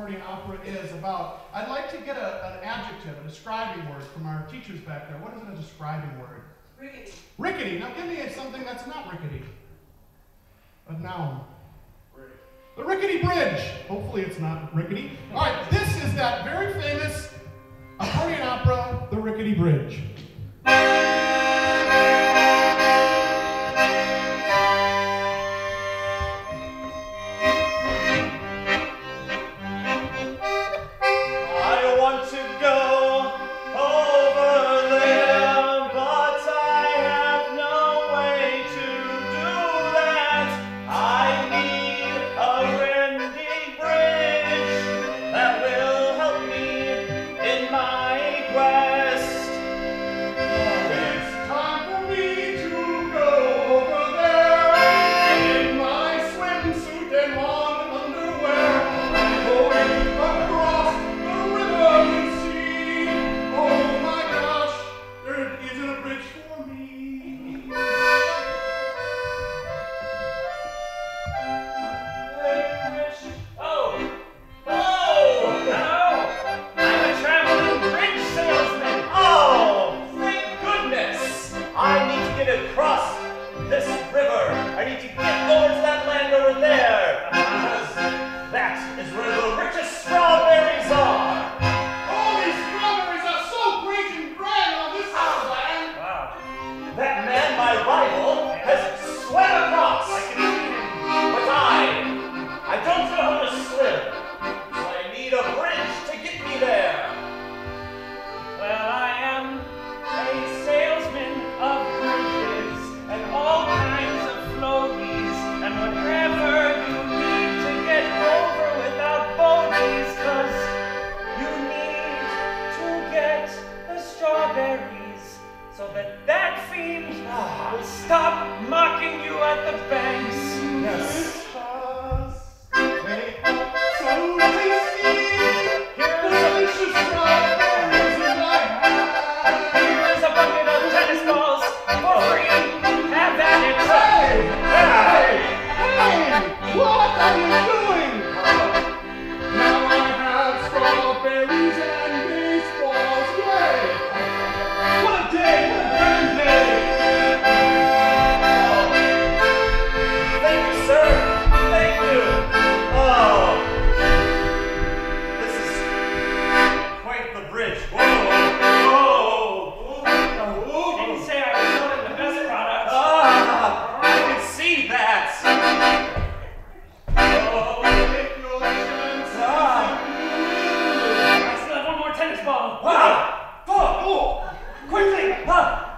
Accordion Opera is about. I'd like to get an adjective, a describing word from our teachers back there. What is a describing word? Rickety. Rickety. Now give me something that's not rickety. A noun. The rickety bridge. Hopefully it's not rickety. All right, this is that very famous accordion opera, The Rickety Bridge. So that fiend will stop mocking you at the banks. Yes. Here's a bucket of tennis balls for free. Have at it. Hey! What are you doing? Now I have strawberries and baseballs. Yay! What a day! What a grand day! Thank you, sir. Thank you. Oh, this is quite the bridge. Whoa! Didn't say I was selling the best product. I can see that. I still have one more tennis ball. Wow! Oh, quickly!